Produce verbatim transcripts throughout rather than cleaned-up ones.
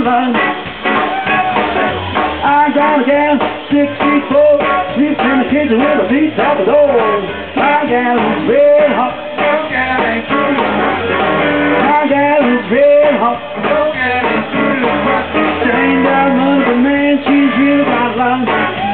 line. I got a gal, six feet four, sleeps in the kitchen with a beat out the door. My gal is red hot. Your gal ain't true. My gal is red hot. Your gal ain't true. She ain't got money, but man, she's really got line.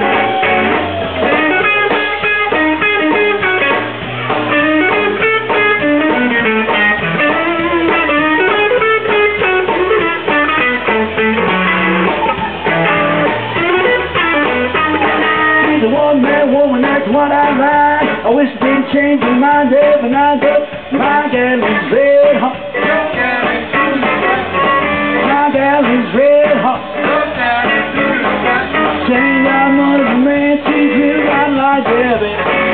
One-man woman, that's what I like. I wish I didn't change my mind every night, but my gal is red hot. Your gal is true. My gal is red hot. Your gal is true. She ain't got money, but man, she's really got like Debbie.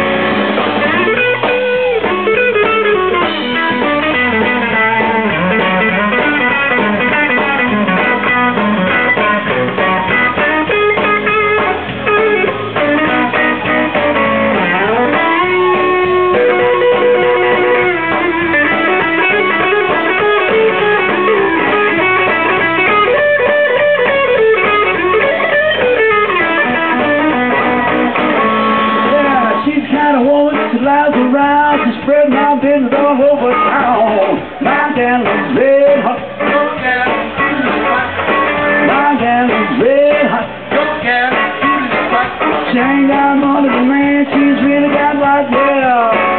She lies around, she spread my business all over town. My gal is red hot. Your gal is really hot. My gal is red hot. Your gal is really hot. She ain't got money, but man, she's really got like yeah.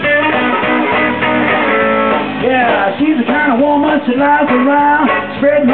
She's the kind of woman she lies around, spreading